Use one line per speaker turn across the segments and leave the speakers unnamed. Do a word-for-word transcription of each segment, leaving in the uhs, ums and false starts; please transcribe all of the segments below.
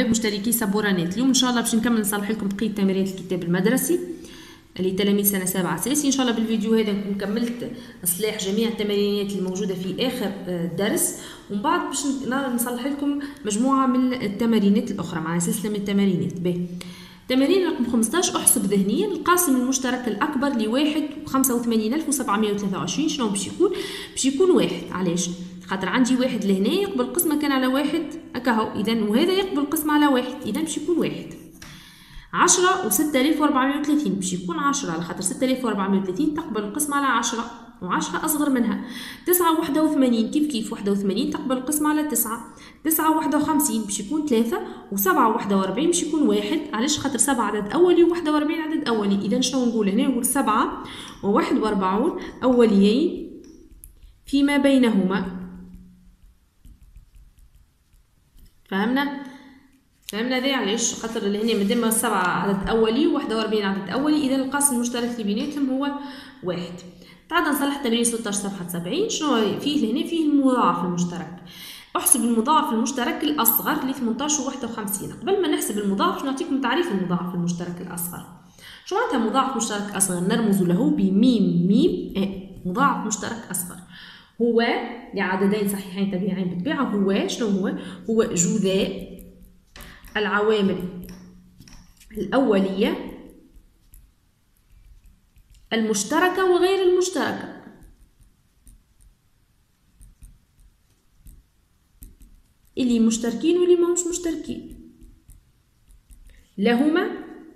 حباب مشتركي سبورانات. اليوم ان شاء الله باش نكمل نصلح لكم بقيه تمرينات الكتاب المدرسي اللي تلاميذ سنه سابعه اساسي. ان شاء الله بالفيديو هذا نكون كملت اصلاح جميع التمرينات الموجوده في اخر الدرس، ومن بعد باش نصلح لكم مجموعه من التمارينات الاخرى مع سلسله من التمارينات. باهي، تمرين رقم خمسطاش، احسب ذهنيا القاسم المشترك الاكبر لواحد وخمسة وثمانين ألف وسبعمائة وثلاثة وعشرين. شنو باش يكون؟ باش يكون واحد. علاش؟ خاطر عندي واحد لهنا يقبل قسمه كان على واحد هكاهو، اذا وهذا يقبل قسمه على واحد، اذا باش يكون واحد. عشرة وستة آلاف وأربعمائة وثلاثين باش يكون عشرة، على خاطر ستة آلاف وأربعمائة وثلاثين تقبل القسمه على عشرة وعشرة أصغر منها. تسعة وواحد وثمانين كيف كيف واحد وثمانين تقبل القسمة على تسعة. تسعة وواحد وخمسين باش يكون ثلاثة، وسبعة وواحد وأربعين باش يكون واحد. علاش؟ خاطر سبعة عدد أولي وواحد وأربعين عدد أولي. إذا شنو نقول هنا؟ نقول سبعة وواحد وأربعون أوليين فيما بينهما. فهمنا؟ فهمنا ذي علاش؟ خاطر لهنا مادام سبعة عدد أولي وواحد وأربعين عدد أولي، إذا القاسم المشترك اللي بيناتهم هو واحد. تعال نصلح تمرين ستطاش صفحة سبعين. شنو فيه لهنا؟ فيه المضاعف المشترك. احسب المضاعف المشترك الأصغر ل ثمنطاش وواحد وخمسين. قبل ما نحسب المضاعف باش نعطيكم تعريف المضاعف المشترك الأصغر. شو معناتها مضاعف مشترك أصغر؟ نرمز له بميم ميم ا. مضاعف مشترك أصغر هو لعددين صحيحين تبعين بالطبيعة. هو شنو هو؟ هو جذاء العوامل الأولية المشتركة وغير المشتركة. اللي مشتركين واللي ما مش مشتركين لهما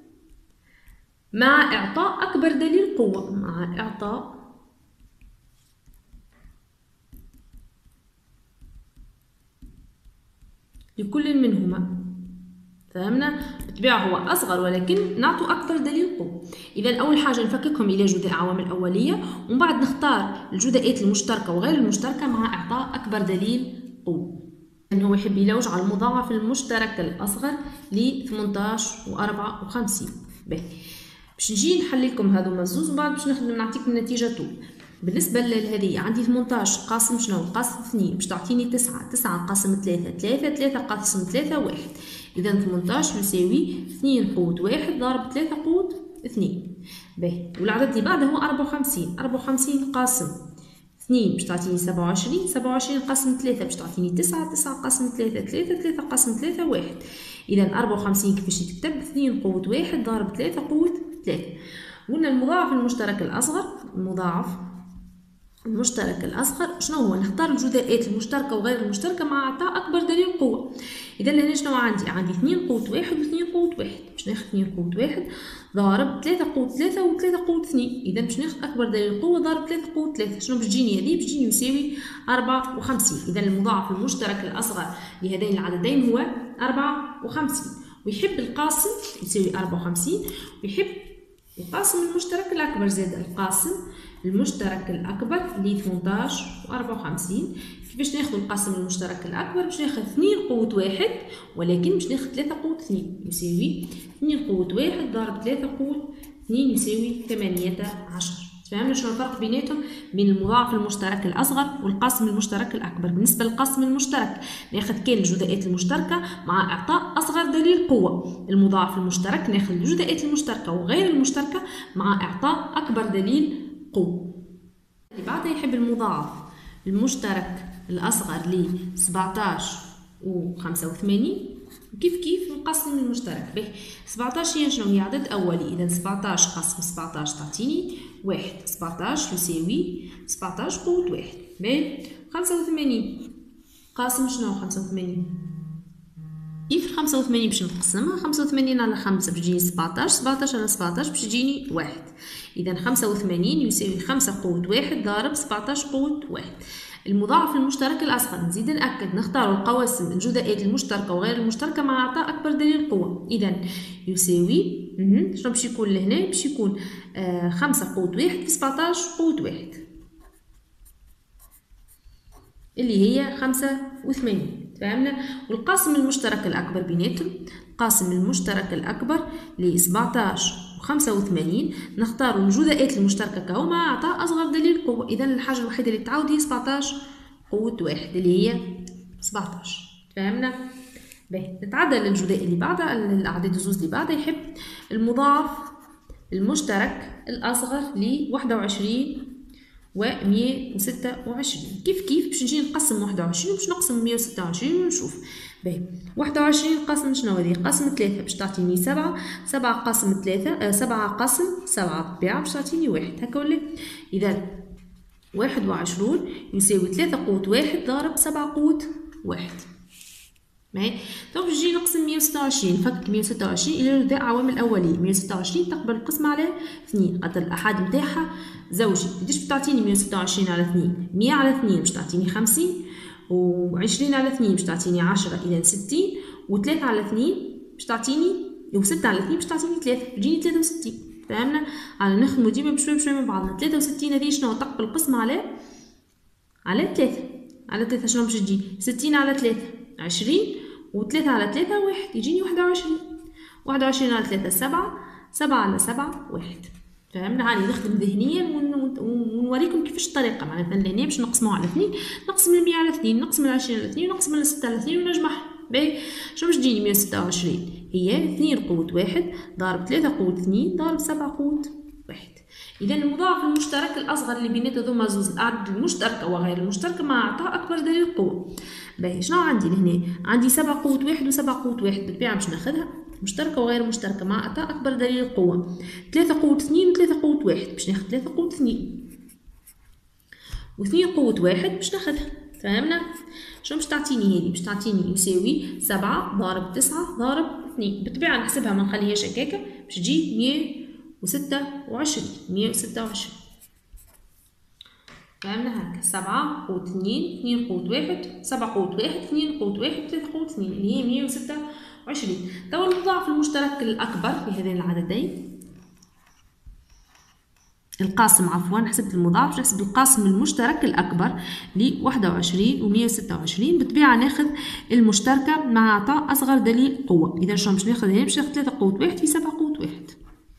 مع إعطاء أكبر دليل قوة. مع إعطاء لكل منهما. فهمنا؟ بالطبيعة هو أصغر ولكن نعطوا أكبر دليل قوة. إذا أول حاجة نفككهم إلى جذاء عوامل أولية، ومن بعد نختار الجزيئات المشتركة وغير المشتركة مع إعطاء أكبر دليل قوة. إن هو يحب يلوج على المضاعف المشترك الأصغر ل ثمنطاش وأربعة وخمسين. باهي، باش نجي نحل لكم هذو مزوز، ومن بعد باش نخدم نعطيكم النتيجة طول. بالنسبة لهذه عندي ثمنطاش قاسم شنو؟ قاسم اثنين باش تعطيني تسعة. تسعة قاسم ثلاثة ثلاثة. ثلاثة قاسم ثلاثة واحد. إذا ثمنطاش يساوي اثنين قوة واحد ضارب ثلاثة قوة اثنين. باهي، والعدد اللي بعده هو أربعة وخمسين. أربعة وخمسين قاسم اثنين باش تعطيني سبعة وعشرين. سبعة وعشرين قاسم ثلاثة باش تعطيني تسعة. تسعة قاسم ثلاثة ثلاثة. ثلاثة قاسم ثلاثة واحد. إذا أربعة وخمسين كيفاش تكتب؟ اثنين قوة واحد ضارب ثلاثة قوة ثلاثة. قلنا المضاعف المشترك الأصغر. المضاعف المشترك الأصغر شنو هو؟ نختار الجزيئات المشتركة وغير المشتركة مع إعطاء أكبر دليل قوة. إذا هنا شنو عندي؟ عندي اثنين قوة واحد واثنين قوة واحد. باش ناخذ اثنين قوة واحد ضارب ثلاثة قوة ثلاثة وثلاثة قوة اثنين. إذا باش ناخذ أكبر دليل قوة ضارب ثلاثة قوة ثلاثة. شنو باش تجيني هذه؟ باش تجيني يساوي أربعة وخمسين. إذا المضاعف المشترك الأصغر لهذين العددين هو أربعة وخمسين، ويحب القاسم يساوي أربعة وخمسين، ويحب القاسم المشترك الأكبر زاد القاسم المشترك الأكبر ل ثمنطاش وأربعة وخمسين. كيفاش ناخذ القاسم المشترك الأكبر؟ باش ناخذ اثنين قوة واحد ولكن باش ناخذ ثلاثة قوة اثنين يساوي اثنين قوة واحد ضارب ثلاثة قوة اثنين يساوي ثمانية عشر. فهمنا شنو الفرق بيناتهم؟ بين المضاعف المشترك الأصغر والقاسم المشترك الأكبر. بالنسبة للقاسم المشترك ناخذ كان الجزيئات المشتركة مع إعطاء أصغر دليل قوة. المضاعف المشترك ناخذ الجزيئات المشتركة وغير المشتركة مع إعطاء أكبر دليل قوة. اللي بعدها يحب المضاعف المشترك الأصغر ل سبعطاش وخمسة وثمانين. كيف كيف القاسم المشترك. به سبعطاش هي شنو؟ هي عدد أولي. إذا سبعطاش قاسم سبعطاش تعطيني واحد. سبعطاش يساوي سبعطاش قوة واحد. به خمسة وثمانين قاسم شنو؟ خمسة وثمانين. كيف خمسة وثمانين باش نقسمها؟ خمسة وثمانين على خمسة باش تجيني سبعطاش. سبعطاش على سبعطاش باش تجيني واحد. إذا خمسة وثمانين يساوي خمسة قوة واحد ضارب سبعطاش قوة واحد. المضاعف المشترك الأصغر نزيد نأكد نختار القواسم الجزيئات المشتركة وغير المشتركة مع إعطاء أكبر دليل قوة. إذا يساوي شنو باش يكون لهنا؟ باش يكون آه خمسة قوة واحد في سبعطاش قوة واحد اللي هي خمسة وثمانين. فهمنا؟ والقاسم المشترك الأكبر بيناتهم، القاسم المشترك الأكبر ل سبعطاش وخمسة وثمانين نختار الجزيئات المشتركة كهو مع إعطاء أصغر دليل قوة. إذا الحاجة الوحيدة اللي تعاود هي سبعطاش قوة واحد اللي هي سبعطاش. فهمنا؟ باهي نتعدى للجزء اللي بعدها، الأعداد الزوز اللي بعدها يحب المضاعف المشترك الأصغر ل واحد وعشرين و مية وستة وعشرين. كيف كيف باش نجي نقسم واحد وعشرين وباش نقسم مية وستة وعشرين ونشوف. باهي واحد وعشرين قسم شنو هذه؟ قسم ثلاثة باش تعطيني سبعة، سبعة قسم ثلاثة، آه سبعة قسم سبعة بالطبيعة باش تعطيني واحد، هكا ولا؟ إذا واحد وعشرون يساوي ثلاثة قوة واحد ضارب سبعة قوة واحد. باهي تو باش نجي نقسم مية وستة وعشرين، نفكك مية وستة وعشرين إلى جذاء عوامل أولية، مية وستة وعشرين تقبل القسم على اثنين، خاطر الأحاد نتاعها زوجي، قداش بتعطيني مية وستة وعشرين على اثنين؟ مية على اثنين باش تعطيني خمسين، وعشرين على اثنين باش تعطيني عشرة إذا ستين، وثلاثة على اثنين باش تعطيني، وستة على اثنين باش تعطيني ثلاثة، تجيني ثلاثة وستين. فهمنا؟ على نخدمو ديما بشوي بشوي مع بعضنا. ثلاثة وستين هذه شنو؟ تقبل القسم على على ثلاثة، على ثلاثة شنو باش تجي؟ ستين على ثلاثة عشرين، وثلاثة على ثلاثة واحد، يجيني واحد وعشرين، واحد وعشرين على ثلاثة سبعة، سبعة على سبعة واحد. فهمنا؟ هاني نخدم ذهنيا ونوريكم كيفاش الطريقة. معناتها لهنا باش نقسموها على اثنين، نقسم المية على اثنين، نقسم العشرين على اثنين، نقسم الستة على اثنين ونجمعها. باهي شنو باش تجيني مية وستة وعشرين؟ هي اثنين قوة واحد ضارب ثلاثة قوة اثنين ضارب سبعة قوة واحد. إذا المضاعف المشترك الأصغر اللي بينات هذوما زوز، الأعداد المشتركة وغير المشتركة مع إعطاء أكبر دليل قوة. باهي شنو عندي لهنا؟ عندي سبعة قوة واحد وسبعة قوة واحد، بالطبيعة باش ناخذها مشتركة وغير مشتركة مع إعطاء أكبر دليل قوة. ثلاثة قوة اثنين وثلاثة قوة واحد باش ناخذ ثلاثة قوة اثنين، واثنين قوة واحد باش ناخذها. فهمنا؟ شنو باش تعطيني هذه؟ باش تعطيني يساوي سبعة ضارب تسعة ضارب اثنين، بالطبيعة نحسبها ما نخليهاش هكاكا باش تجي مية وستة وعشرين، مية وستة وعشرين. فهمنا؟ هكا سبعة قوة اثنين، اثنين قوة واحد، سبعة قوة واحد، اثنين قوة واحد، ثلاثة قوة اثنين اللي هي مية وستة وعشرين. توا المضاعف المشترك الأكبر في هذين العددين، القاسم عفوا، حسبت المضاعف باش نحسب القاسم المشترك الأكبر ل واحد وعشرين و مية وستة وعشرين. بالطبيعة ناخذ المشتركة مع إعطاء أصغر دليل قوة. إذا شنو باش ناخذ هنا؟ باش ناخذ ثلاثة قوة واحد في سبعة قوة واحد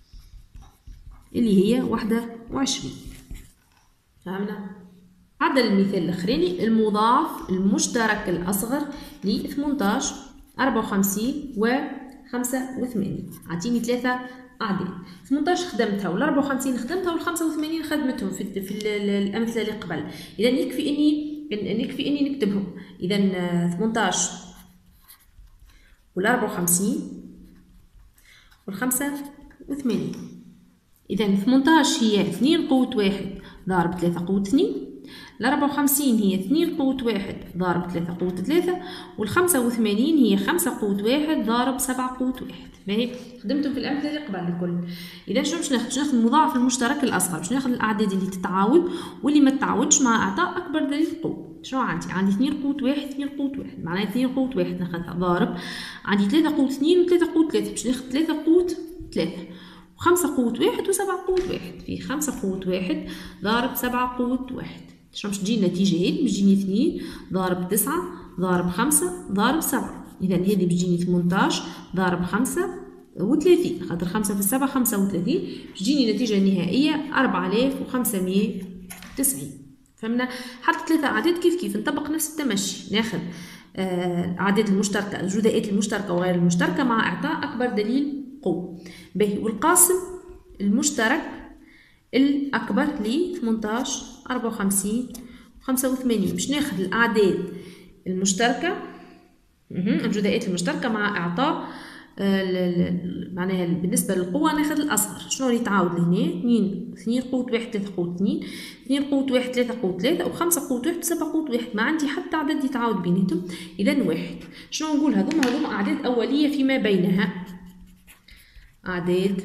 اللي هي واحد وعشرين. فهمنا؟ عدل المثال الأخراني، المضاعف المشترك الأصغر ل ثمنطاش، أربعة وخمسين و خمسة وثمانين. عطيني ثلاثة أعداد، ثمنطاش خدمتها وال أربعة وخمسين خدمتها وال خمسة وثمانين خدمتهم في, في الأمثلة اللي قبل. إذا يكفي إني يكفي إني نكتبهم. إذا ثمنطاش وال أربعة وخمسين وال خمسة وثمانين. إذا ثمنطاش هي اثنين قوة واحد ضارب ثلاثة قوة اثنين، ال أربعة وخمسين هي اثنين قوة واحد ضارب ثلاثة قوة ثلاثة، وال خمسة وثمانين هي خمسة قوة واحد ضارب سبعة قوة واحد. باهي خدمتم في الأمثلة اللي قبل الكل. إذا شنو باش ناخذ؟ باش ناخذ المضاعف المشترك الأصغر، باش ناخذ الأعداد اللي تتعاود واللي ما تتعاودش مع إعطاء أكبر دليل قوة. شنو عندي؟ عندي اثنين قوة واحد، اثنين قوة واحد، معناها اثنين قوة واحد ناخذها ضارب، عندي ثلاثة قوة اثنين وثلاثة قوة ثلاثة، باش ناخذ ثلاثة قوة ثلاثة، وخمسة قوة واحد وسبعة قوة واحد، في خمسة قوة واحد ضارب سبعة قوة واحد. شنو باش تجي النتيجة هذه؟ باش تجيني اثنين ضارب تسعة ضارب خمسة ضارب سبعة. إذا هذه باش تجيني ثمنطاش ضارب خمسة وثلاثين، خاطر خمسة في السبعة خمسة وثلاثين، باش تجيني النتيجة النهائية أربعة آلاف وخمسمية وتسعين. فهمنا؟ حتى ثلاثة أعداد كيف كيف نطبق نفس التمشي، ناخذ الأعداد آه المشتركة، الجزيئات المشتركة وغير المشتركة مع إعطاء أكبر دليل قوة. باهي والقاسم المشترك الأكبر ل ثمنطاش، أربعة وخمسين و خمسة وثمانين، باش ناخذ الأعداد المشتركة، الجزيئات المشتركة مع إعطاء معناها بالنسبة للقوة ناخذ الأصغر. شنو اللي يتعاود لهنا؟ اثنين اثنين قوة واحد ثلاثة قوة اثنين، اثنين قوة واحد ثلاثة قوة ثلاثة، وخمسة قوة واحد وسبعة قوة واحد، ما عندي حتى عدد يتعاود بيناتهم. إذا واحد. شنو نقول؟ هذوما هذوما أعداد أولية فيما بينها، أعداد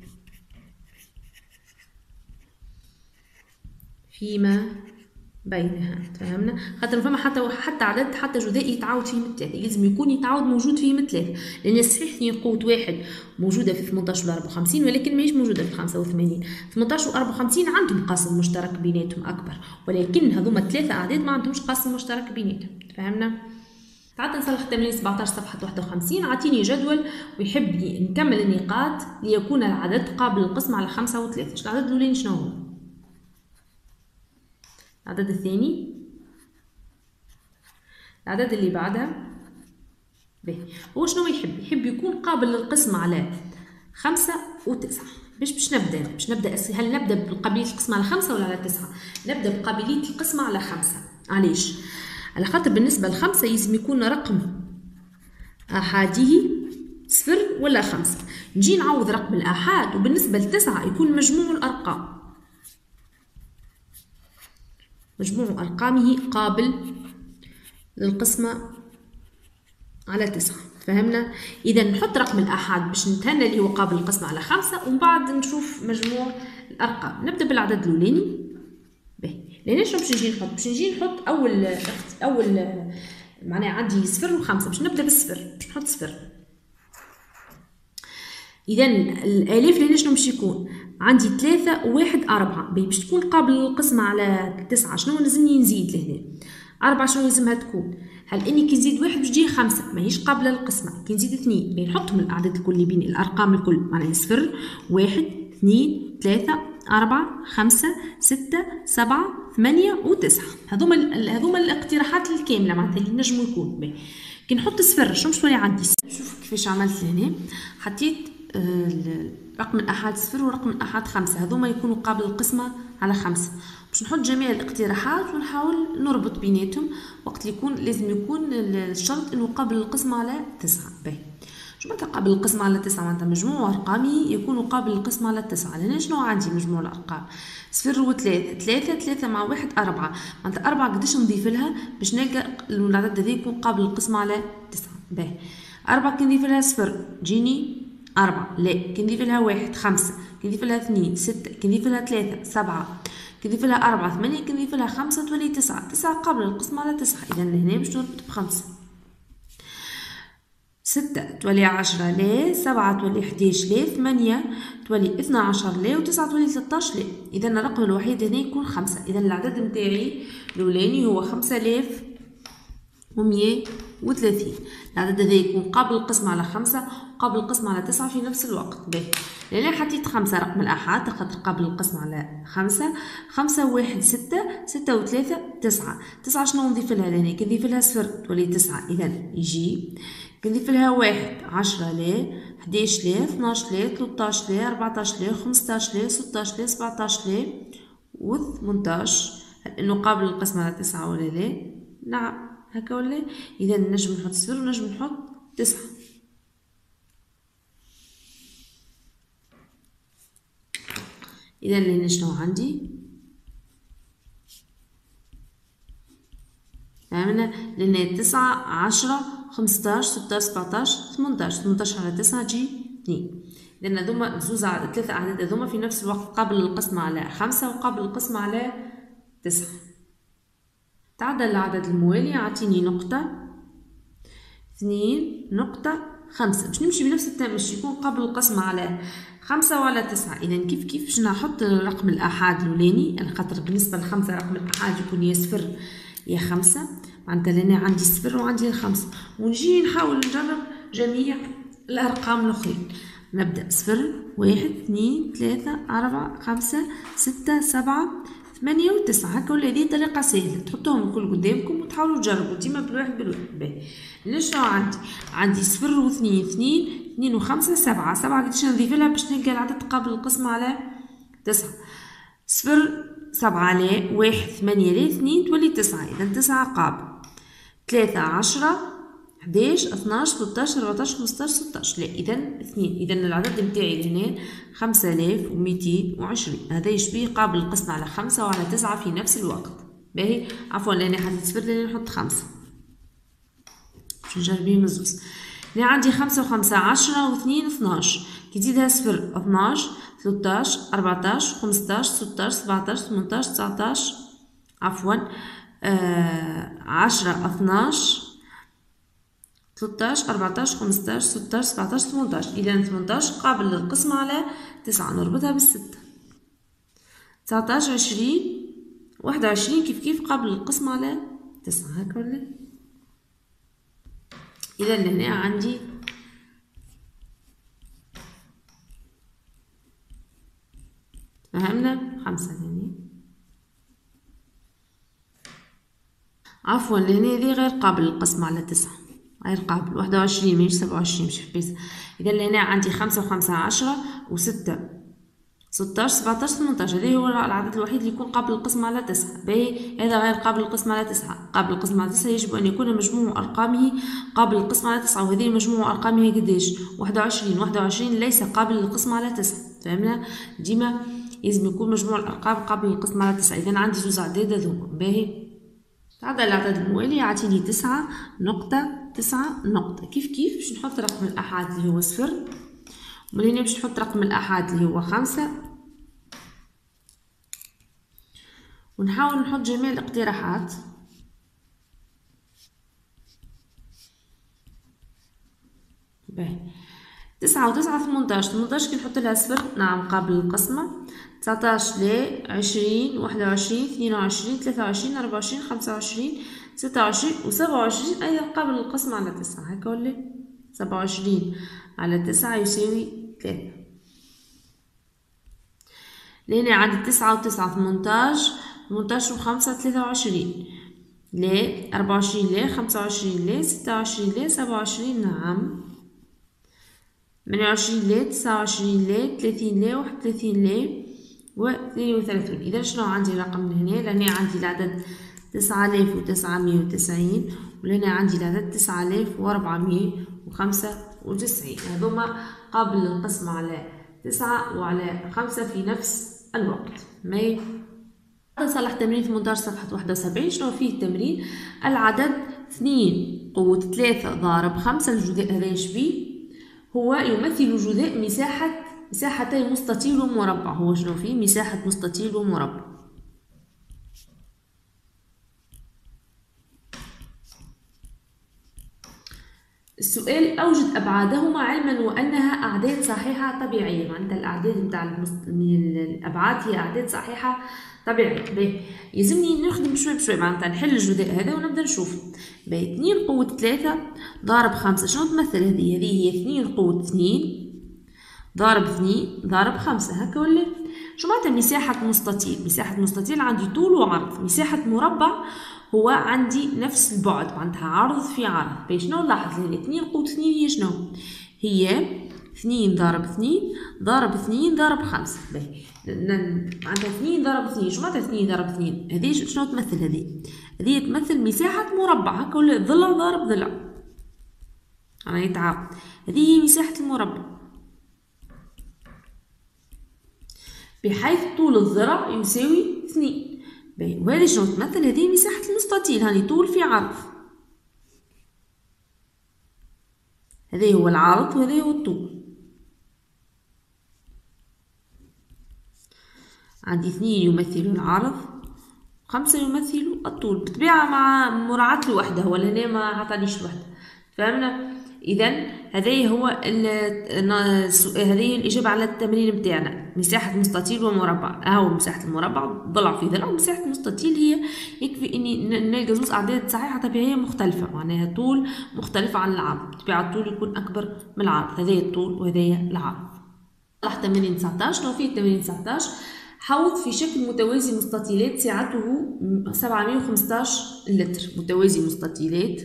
فيما بينها. فهمنا؟ خاطر فما حتى حتى عدد حتى جزائي يتعاود فيه من ثلاثة، لازم يكون يتعاود موجود فيه من ثلاثة، لأن صحيح اثنين قوة واحد موجودة في ثمنطاش و أربعة وخمسين ولكن ماهيش موجودة في خمسة وثمانين. ثمنطاش و أربعة وخمسين عندهم قاسم مشترك بيناتهم أكبر، ولكن هذوما الثلاثة أعداد ما عندهمش قاسم مشترك بيناتهم. فهمنا؟ تعال نصلح التمرين سبعطاش صفحة واحد وخمسين. عطيني جدول ويحب نكمل النقاط ليكون العدد قابل للقسم على خمسة وثلاثة. العدد الأولاني شنو هو؟ العدد الثاني، العدد اللي بعدها، باهي هو شنو يحب؟ يحب يكون قابل للقسم على خمسة وتسعة. باش باش نبدا باش نبدا هل نبدا بقابليه القسم على خمسة ولا على تسعة؟ نبدا بقابليه القسم على خمسة. علاش؟ على خاطر بالنسبه لخمسة يلزم يكون رقم احاده صفر ولا خمسة. نجي نعوض رقم الآحاد، وبالنسبة لتسعة يكون مجموع الأرقام مجموع أرقامه قابل للقسمة على تسعة. فهمنا؟ إذا نحط رقم الآحاد باش نتهنى اللي هو قابل للقسمة على خمسة، ومن بعد نشوف مجموع الأرقام. نبدأ بالعدد الأولاني. باهي لهنا شنو باش نجي نحط؟ باش نجي نحط أول أول معناها عندي صفر وخمسة، باش نبدأ بالصفر، باش نحط صفر. إذا الآلاف لهنا شنو باش يكون؟ عندي ثلاثة وواحد أربعة، باش تكون قابل للقسمة على تسعة. شنو لازمني نزيد لهنا؟ أربعة شنو لازمها تكون؟ هل إني كي نزيد واحد باش تجي خمسة، ماهيش قابلة للقسمة. كي نزيد اثنين بنحطهم الأعداد الكل اللي بين الأرقام الكل، معناها صفر واحد اثنين ثلاثة أربعة خمسة ستة سبعة ثمانية وتسعة. هذوما هذوما الاقتراحات الكاملة معناتها اللي نجمو يكون. كي نحط صفر شنو باش تولي عندي؟ شوف كيفاش عملت لهنا. حطيت رقم الآحاد صفر ورقم الآحاد خمسة، هذوما يكونوا قابل للقسمة على خمسة. باش نحط جميع الاقتراحات ونحاول نربط بيناتهم وقت اللي يكون لازم يكون الشرط انه قابل للقسمة على تسعة. باهي شو معناتها قابل للقسمة على تسعة؟ معناتها مجموع أرقامي يكون قابل للقسمة على تسعة. لهنا شنو عندي مجموع الأرقام؟ صفر وثلاثة، ثلاثة ثلاثة مع واحد أربعة، معناتها أربعة قداش نضيف لها باش نلقى العدد هذا يكون قابل للقسمة على تسعة. باهي أربعة كي نضيف لها صفر تجيني أربعة، لا كي نضيف لها واحد خمسة، كي نضيف لها اثنين ستة، كي نضيف لها ثلاثة سبعة، كي نضيف لها أربعة ثمانية، كي نضيف لها خمسة تولي تسعة. تسعة قابلة للقسمة على تسعة. إذا لهنا باش نربط بخمسة. ستة تولي عشرة لا، سبعة تولي حداش لا، ثمانية تولي اثنا عشر لا، وتسعة تولي ثلاثطاش لا. إذا الرقم الوحيد هنا يكون خمسة. إذا العدد نتاعي الأولاني هو خمسة آلاف ومية وثلاثين. العدد هذا يكون قابل للقسمة على خمسة وقابل للقسمة على تسعة في نفس الوقت. باهي لأن حطيت خمسة رقم الآحاد خاطر قابل للقسمة على خمسة. خمسة وواحد ستة، ستة وثلاثة تسعة. تسعة شنو نضيف لها لهنا؟ كي نضيف لها صفر تولي تسعة. إذا يجي كي نضيف لها واحد عشرة لا، حداش لا، اثناش لا، ثلاثطاش لا، أربعطاش لا، خمسطاش لا، ستاش لا، سبعطاش لا وثمنطاش. هل إنه قابل للقسمة على تسعة ولا لا؟ نعم هكا ولا؟ إذا نجم نحط صفر ونجم نحط تسعة. إذا لهنا شنو عندي؟ فهمنا؟ لأن تسعة عشرة خمسطاش ستاش سبعطاش ثمنطاش. ثمنطاش على تسعة تجي اثنين. لأن هذوما زوز ثلاثة أعداد هذوما في نفس الوقت قابل للقسمة على خمسة وقابل للقسمة على تسعة. تعدل العدد الموالي يعطيني نقطة اثنين نقطة خمسة. باش نمشي بنفس التمشي يكون قابل القسمة على خمسة وعلى تسعة. إذا كيف كيف باش نحط رقم الآحاد الأولاني، على خاطر بالنسبة لخمسة رقم الآحاد يكون يا صفر يا خمسة. معناتها لأن عندي صفر وعندي الخمسة، ونجي نحاول نجرب جميع الأرقام الأخرين. نبدأ صفر واحد اثنين ثلاثة أربعة خمسة ستة سبعة ثمانية وتسعة. هكا ولا هذه طريقة سهلة تحطوهم الكل قدامكم وتحاولوا تجربوا ديما بالواحد بالواحد. باهي شنو عندي؟ عندي صفر واثنين اثنين اثنين وخمسة سبعة. سبعة قداش نضيف لها باش نلقى العدد قابل للقسمة على تسعة؟ صفر سبعة لا، واحد ثمانية لا، اثنين تولي تسعة. إذا تسعة قابل. ثلاثة عشرة حداش اثناش ثلاثطاش أربعطاش خمسطاش ستاش لا. إذا اثنين. إذا العدد نتاعي لهنا خمسة آلاف ومئتين وعشرين. هذا يشبه قابل للقسمة على خمسة وعلى تسعة في نفس الوقت. باهي عفوا لأني حطيت صفر لأني نحط خمسة. باش نجرب بيهم الزوز. هنا عندي خمسة وخمسة عشرة واثنين اثناش. كي تزيدها صفر اثناش ثلاثطاش أربعطاش خمسطاش ستاش سبعطاش ثمنطاش تسعطاش عفوا آه عشرة اثناش ثلاثطاش أربعطاش خمسطاش ستاش سبعطاش ثمنطاش. إذا ثمنطاش قابل للقسمة على تسعة. نربطها بالستة. تسعطاش عشرين واحد وعشرين كيف كيف قابل للقسمة على تسعة. هكا ولا؟ إذا لهنا عندي فهمنا خمسة هنا عفوا لهنا هذه غير قابل للقسمة على تسعة. غير قابل. واحد وعشرين ماهيش سبعة وعشرين مش حبيت. إذا لهنا عندي خمسة وخمسة عشرة وستة ستاش سبعتاش ثمنتاش. هذا هو العدد الوحيد اللي يكون قابل للقسم على تسعة. باهي هذا غير قابل للقسم على تسعة. قابل للقسم على تسعة يجب أن يكون مجموع أرقامه قابل للقسم على تسعة. وهذه مجموع أرقامه قداش؟ واحد وعشرين. واحد وعشرين ليس قابل للقسم على تسعة. فهمنا؟ ديما لازم يكون مجموع الأرقام قابل للقسم على تسعة. إذا عندي زوز أعداد هذوما. باهي تعدل الأعداد الموالية يعطيني تسعة نقطة تسعة نقطة. كيف كيف باش نحط رقم الأحاد اللي هو صفر، ومن هنا باش نحط رقم الأحاد اللي هو خمسة، ونحاول نحط جميع الاقتراحات. باهي تسعة وتسعة ثمنتاش. ثمنتاش كي نحط لها صفر نعم قابل للقسمة. تسعتاش لا، عشرين، واحد وعشرين، اثنين وعشرين، ثلاثة وعشرين، أربعة وعشرين، خمسة وعشرين، ستة وعشرين وسبعة وعشرين أيضا قابل للقسمة على تسعة. هكا ولا؟ سبعة وعشرين على تسعة يساوي ثلاثة. لهنا عندي تسعة وتسعة ثمنتاش، ثمنتاش وخمسة ثلاثة وعشرين، لا، أربعة وعشرين لا، خمسة وعشرين لا، ستة وعشرين لا، سبعة وعشرين نعم، ثمانية وعشرين لا، تسعة وعشرين لا، ثلاثين لا، واحد وثلاثين لا، واثنين وثلاثون. إذا شنو عندي رقم من هنا؟ لهنا عندي العدد تسعة آلاف وتسعمية وتسعين، ولهنا عندي العدد تسعة آلاف وأربعمية وخمسة وتسعين. هذوما قابل للقسم على تسعة وعلى خمسة في نفس الوقت. ماي صلح تمرين ثمنتاش صفحة واحد وسبعين. شنو فيه التمرين؟ العدد اثنين قوة ثلاثة ضارب خمسة. الجزء هذا يشبيه هو يمثل جزء مساحة مساحتي مستطيل ومربع. هو شنو فيه؟ مساحة مستطيل ومربع. السؤال أوجد أبعادهما علما وأنها أعداد صحيحة طبيعية. معناتها الأعداد نتاع من الأبعاد هي أعداد صحيحة طبيعية. باهي يلزمني نخدم شوي بشوي، معناتها نحل الجزء هذا ونبدأ نشوف. باهي اثنين قوة ثلاثة ضارب خمسة. شنو تمثل هذه؟ هذه هي اثنين قوة اثنين ضارب اثنين ضارب خمسة. هكا ولا؟ شو معناتها مساحة مستطيل؟ مساحة مستطيل عندي طول وعرض. مساحة مربع هو عندي نفس البعد، معناتها عرض في عرض. باهي شنو نلاحظ هنا؟ اثنين قوة اثنين هي شنو؟ هي اثنين ضارب اثنين ضارب اثنين ضارب خمسة. باهي معناتها اثنين ضارب اثنين. شو معناتها اثنين ضارب اثنين؟ هذه شنو تمثل؟ هذه هذه تمثل مساحة مربع. هكا ولا؟ ضلع ضارب ضلع أنا يتعاود. هذه هي مساحة المربع، بحيث طول الذرع يساوي اثنين. باهي وهذه شنو تمثل؟ هذه مساحة المستطيل، هاني طول في عرض. هذا هو العرض وهذا هو الطول. عندي اثنين يمثل العرض، خمسة يمثل الطول. بالطبيعة مع مراعاة الوحدة، هو لهنا ما عطانيش الوحدة. فهمنا؟ إذا هذا هو هذه هي الإجابة على التمرين بتاعنا. مساحة مستطيل ومربع. أهو مساحة المربع ضلع في ضلع. مساحة المستطيل هي يكفي إني نلقى زوز أعداد صحيحة طبيعية مختلفة، معناها طول مختلف عن العرض. بالطبيعة الطول يكون أكبر من العرض. هذا الطول وهذا العرض. صلح تمرين تسعتاش. لو فيه تمرين تسعتاش حوض في شكل متوازي مستطيلات سعته سبعمية وخمسطاش لتر. متوازي مستطيلات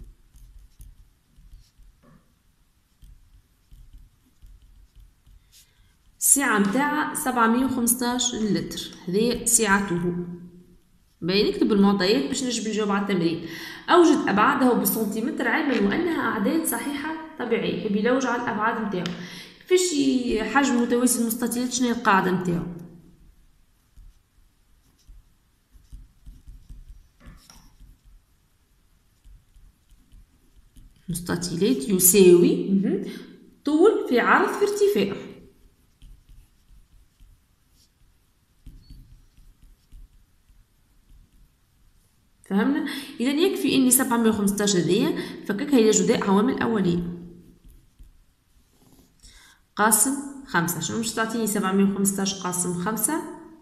السعة متاعها سبعمية وخمسطاش لتر. هذه سعته. باهي نكتب المعطيات باش نجم نجاوب على التمرين. أوجد أبعاده بالسنتيمتر علما وأنها أعداد صحيحة طبيعية. يحب يلوج على الأبعاد متاعو. كيفاش حجم متوازي المستطيلات؟ شنو هي القاعدة متاعو؟ مستطيلات يساوي طول في عرض في ارتفاع. فهمنا؟ إذا يكفي إني سبعمية وخمسطاش هذيا فككها إلى جداء عوامل أولية قاسم خمسة. شنو باش تعطيني سبعمية وخمسطاش قاسم خمسة؟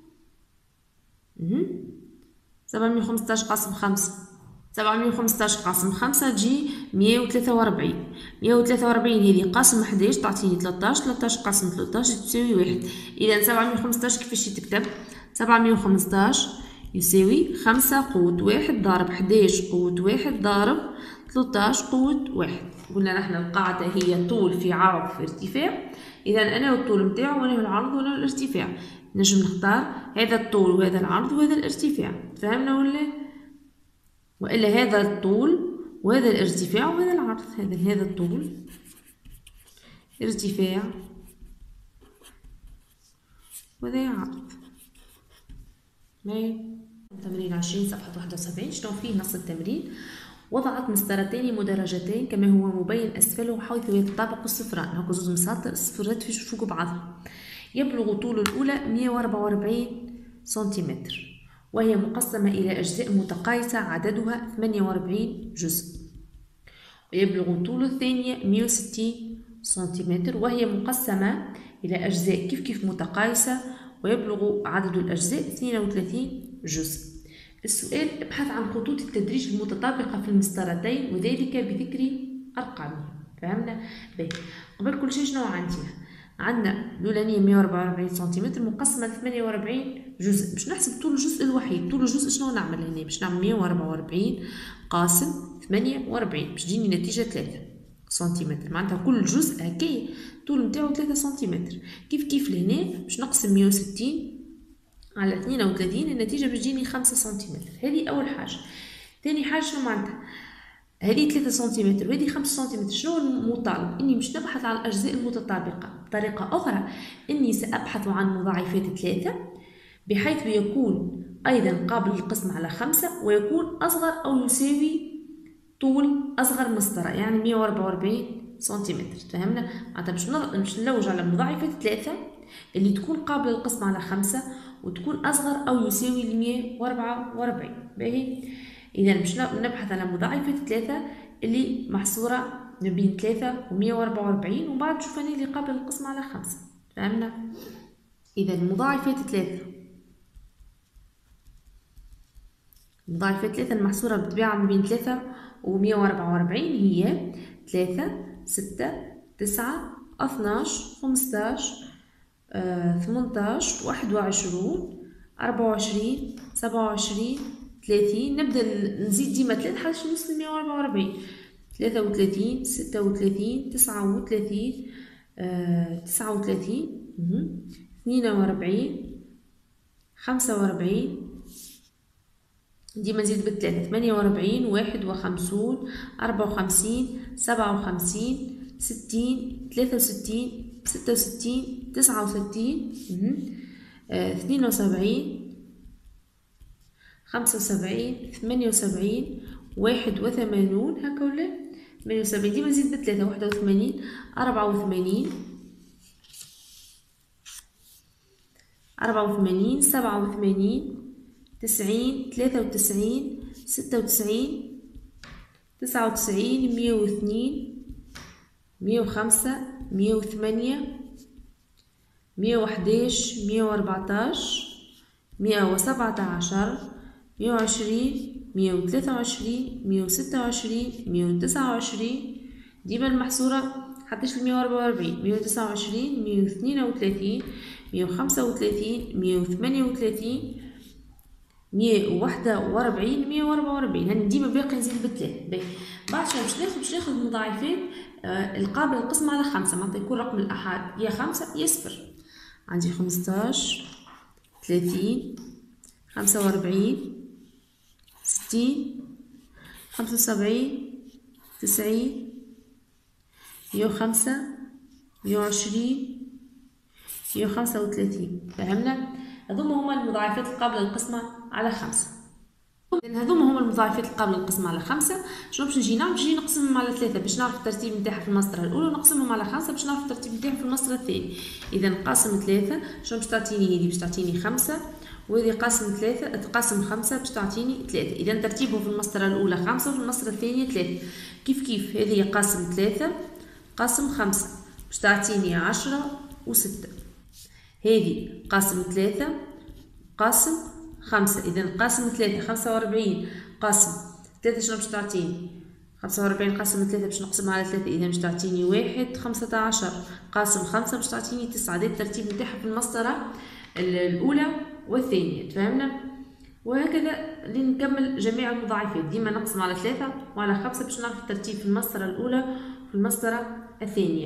سبعمية وخمسطاش قاسم خمسة، سبعمية وخمسطاش قاسم خمسة تجي مية وثلاثة وأربعين. مية وثلاثة وأربعين هذه قاسم حداش تعطيني تلاتاش. تلاتاش قاسم تلاتاش تساوي واحد. إذا سبعمية وخمسطاش كيفاش تكتب؟ سبعمية وخمسطاش يساوي خمسة قوة واحد ضارب حداش قوة واحد ضارب ثلاثطاش قوة واحد. قلنا نحن القاعدة هي طول في عرض في ارتفاع، إذا أنا الطول متاعو وأنا العرض وأنا الارتفاع، نجم نختار هذا الطول وهذا العرض وهذا الارتفاع، فهمنا ولا؟ وإلا هذا الطول وهذا الارتفاع وهذا العرض، هذا هذا الطول ارتفاع وهذا عرض. تمرين عشرين صفحة واحد وسبعين. شنو فيه نص التمرين؟ وضعت مسطرتين مدرجتين كما هو مبين أسفله حيث يتطابق الصفران. هاكا زوج مساطر الصفرات فوق بعضهم. يبلغ طول الأولى مئة وأربعة وأربعين سنتيمتر وهي مقسمة إلى أجزاء متقايسة عددها ثمانية وأربعين جزء. ويبلغ طول الثانية مئة وستين سنتيمتر وهي مقسمة إلى أجزاء كيف كيف متقايسة ويبلغ عدد الأجزاء اثنين وثلاثين جزء. السؤال: ابحث عن خطوط التدريج المتطابقة في المسطرتين وذلك بذكر أرقامها. فهمنا؟ باهي. قبل كل شيء شنو عندنا؟ عندنا الأولانية مئة وأربعة وأربعين سنتيمتر مقسمة لثمانية وأربعين جزء. باش نحسب طول الجزء الوحيد، طول الجزء شنو نعمل هنا؟ باش نعمل مئة وأربعة وأربعين قاسم ثمانية وأربعين باش تجيني نتيجة ثلاثة سنتيمتر. معناتها كل جزء هكايا طول نتاعو ثلاثة سنتيمتر. كيف كيف لهنا باش نقسم مئة وستين على اثنين وثلاثين النتيجة باش تجيني خمسة سنتيمتر. هذه أول حاجة. ثاني حاجة شنو معناتها؟ هذه ثلاثة سنتيمتر وهذه خمسة سنتيمتر. شنو المطالب؟ إني مش نبحث على الأجزاء المتطابقة. بطريقة أخرى إني سأبحث عن مضاعفات ثلاثة بحيث يكون أيضا قابل للقسم على خمسة ويكون أصغر أو يساوي طول أصغر مسطرة، يعني مئة وأربعة وأربعين سنتيمتر. فهمنا؟ معناتها باش باش نلوج على مضاعفات ثلاثة اللي تكون قابلة للقسم على خمسة وتكون أصغر أو يساوي مئة وأربعة وأربعين. باهي. إذا باش نبحث على مضاعفات ثلاثة اللي محصورة ما بين ثلاثة ومئة وأربعة وأربعين ومن بعد نشوف اللي قابلة للقسم على خمسة. فهمنا؟ إذا مضاعفات ثلاثة مضاعفات ثلاثة المحصورة بالطبيعة ما بين ثلاثة ومئة وأربعة وأربعين هي ثلاثة ستة تسعة اثناش خمسطاش ثمنطاش واحد وعشرون أربعة وعشرين سبعة وعشرين ثلاثين. نبدأ نزيد ديما ثلاثة حتى نوصل مئة وأربعة وأربعين. ثلاثة وثلاثين ستة وثلاثين تسعة وثلاثين تسعة وثلاثين اثنين وأربعين خمسة وأربعين ديما نزيد بالثلاثة ثمانية وأربعين واحد وخمسون أربعة وخمسين سبعة وخمسين ستين ثلاثة وستين ستة وستين تسعة وستين اثنين وسبعين خمسة وسبعين ثمانية وسبعين واحد وثمانون. هكا ولا ثمانية وسبعين ديما نزيد بالثلاثة واحد وثمانين أربعة وثمانين أربعة وثمانين سبعة وثمانين تسعين ثلاثة وتسعين ستة وتسعين تسعة وتسعين مئة واثنين مئة وخمسة مئة وثمانية مئة وحداش مئة وأربعتاش مئة وسبعة عشر مئة وعشرين مئة وثلاثة وعشرين مئة وستة وعشرين مئة وتسعة وعشرين ديما المحصورة حتىش المئة وأربعة وأربعين مئة وتسعة وعشرين مئة واثنين وثلاثين مئة وخمسة وثلاثين مئة وثمانية وثلاثين مئة وواحد وأربعين مئة وأربعة وأربعين. هاني ديما باقي نزيد بالثلاث. باهي. بعد شوية باش ناخد باش ناخد مضاعفات آه القابل للقسم على خمسة. معناتها يكون رقم الأحاد يا خمسة يا صفر. عندي خمسطاش ثلاثين خمسة وأربعين ستين خمسة وسبعين تسعين مئة وخمسة مئة وعشرين مئة وخمسة وثلاثين. فهمنا؟ هذوما هما المضاعفات القابلة للقسمة على خمسة. إذن هذوما هما المضاعفات القابلة للقسمة على خمسة. شنو باش نجي نعمل؟ باش نجي نقسمهم على ثلاثة باش نعرف الترتيب نتاعها في المسطرة الأولى ونقسمهم على خمسة باش نعرف الترتيب نتاعها في المسطرة الثاني. إذا نقاسم ثلاثة شنو باش تعطيني؟ هذه باش تعطيني خمسة وهذه قاسم ثلاثة تقاسم خمسة باش تعطيني ثلاثة. إذا ترتيبه في المسطرة الأولى خمسة وفي المسطرة الثانية ثلاثة. كيف كيف هذه قاسم ثلاثة قاسم خمسة باش تعطيني عشرة وستة. هذه قاسم ثلاثة قاسم خمسة. إذا قاسم ثلاثة خمسة وأربعين قاسم ثلاثة شنو باش تعطيني؟ خمسة وأربعين قاسم ثلاثة باش نقسمها على ثلاثة إذا باش تعطيني واحد. خمسة عشر قاسم خمسة باش تعطيني تسعة. هذا الترتيب نتاعها في المسطرة الأولى والثانية. تفهمنا؟ وهكذا لنكمل جميع المضاعفات. ديما نقسم على ثلاثة وعلى خمسة باش نعرف الترتيب في المسطرة الأولى وفي المسطرة الثانية.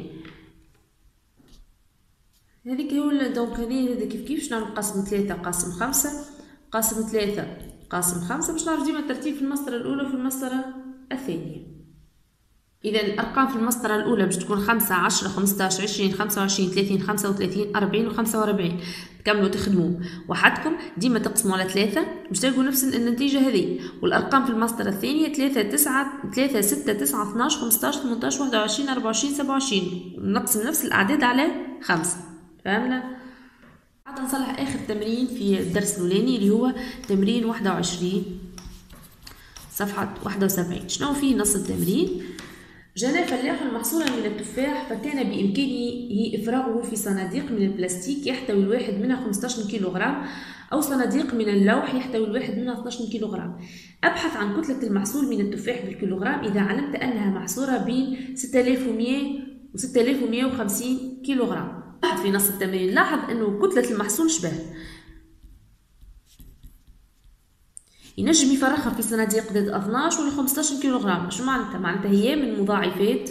هذيك هو دونك هذه كيف كيف باش نعرف قاسم ثلاثة قاسم خمسة قاسم ثلاثة قاسم خمسة باش نعرف ديما الترتيب في المسطرة الأولى وفي المسطرة الثانية. إذا الأرقام في المسطرة الأولى باش تكون خمسة عشرة خمسطاش عشرين خمسة وعشرين ثلاثين خمسة وثلاثين أربعين وخمسة وأربعين. تكملوا تخدموا وحدكم ديما تقسموا على ثلاثة باش تلقوا نفس النتيجة هذه. والأرقام في المسطرة الثانية ثلاثة تسعة ثلاثة ستة تسعة اثناش خمسطاش ثمنطاش واحد وعشرين أربعة وعشرين سبعة وعشرين. نقسم نفس الأعداد على خمسة. فهمنا؟ عاد نصلح آخر تمرين في الدرس الأولاني اللي هو تمرين واحد وعشرين صفحة واحد وسبعين. شنو فيه نص التمرين؟ جنى فلاح محصولا من التفاح فكان بإمكانه إفراغه في صناديق من البلاستيك يحتوي الواحد منها خمسطاش كيلوغرام أو صناديق من اللوح يحتوي الواحد منها اثناش كيلوغرام. أبحث عن كتلة المحصول من التفاح بالكيلوغرام إذا علمت أنها محصورة بين ستة آلاف ومئة و ستة آلاف ومئة وخمسين كيلوغرام. لاحظ في نص التمرين لاحظ أنه كتلة المحصول شبه ينجم يفرغها في صناديق ذات اثناش ولا خمسطاش كيلوغرام. شو معناتها؟ معناتها هي من مضاعفات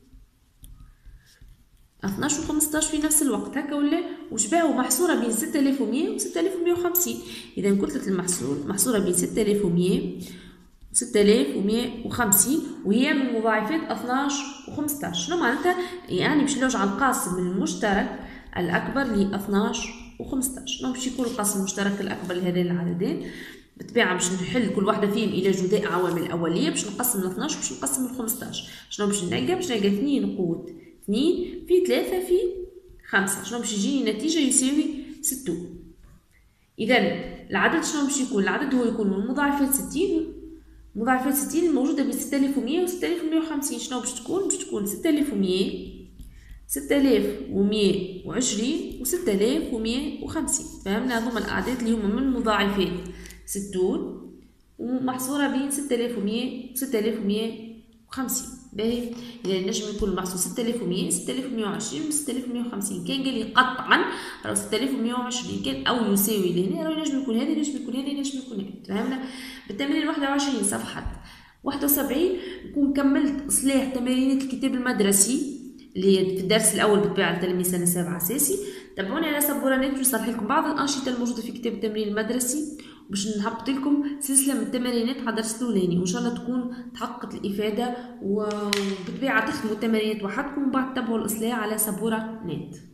اثناش و خمسطاش في نفس الوقت هكا ولا وشباهه محصوره بين ستة آلاف ومئة و ستة آلاف ومئة وخمسين. اذا كتله المحصول محصوره بين ستة آلاف ومئة و ستة آلاف ومئة وخمسين وهي من مضاعفات اثناش و خمسطاش. شنو معناتها؟ يعني باش نلوج على القاسم المشترك الاكبر ل اثناش و خمسطاش. شنو باش يكون القاسم المشترك الاكبر لهذين العددين؟ بالطبيعه باش نحل كل واحده فيهم الى جداء عوامل اوليه باش نقسم ل اثناش باش نقسم ل خمسطاش. شنو باش نلقى؟ باش نلقى اثنين قوه اثنين في ثلاثة في خمسة. شنو باش يجيني نتيجه يساوي ستون. اذا العدد شنو باش يكون؟ العدد هو يكون من مضاعفات ستين مضاعفات ستين الموجوده بين ستة آلاف ومئة و ستة آلاف ومئة وخمسين. شنو باش تكون؟ باش تكون ستة آلاف ومئة ستة آلاف ومئة وعشرين و ستة آلاف ومئة وخمسين. فهمنا؟ هذوما الاعداد اللي هما من مضاعفات ستون ومحصورة بين ستة آلاف ومئة و ستة آلاف ومئة وخمسين. باهي إذا نجم يكون المحصول ستة آلاف ومئة ستة آلاف ومئة وعشرين و ستة آلاف ومئة وخمسين. كان قال لي قطعا راه ستة آلاف ومئة وعشرين كان أو يساوي لهنا راه ينجم يكون هذا ينجم يكون هذا ينجم يكون هذا. فهمنا؟ بالتمرين واحد وعشرين صفحة واحد وسبعين نكون كملت إصلاح تمارينات الكتاب المدرسي اللي في الدرس الأول بالطبيعة لتلاميذ سنة سابعة أساسي. تابعوني على سبورة نت باش نصلح لكم بعض الأنشطة الموجودة في كتاب التمرين المدرسي باش نهبط لكم سلسلة من التمارينات على الدرس الأولاني وإن شاء الله تكون تحققت الإفادة وبالطبيعة تخدموا التمارينات وحدكم وبعد تتبعوا الإصلاح على سبورة نت.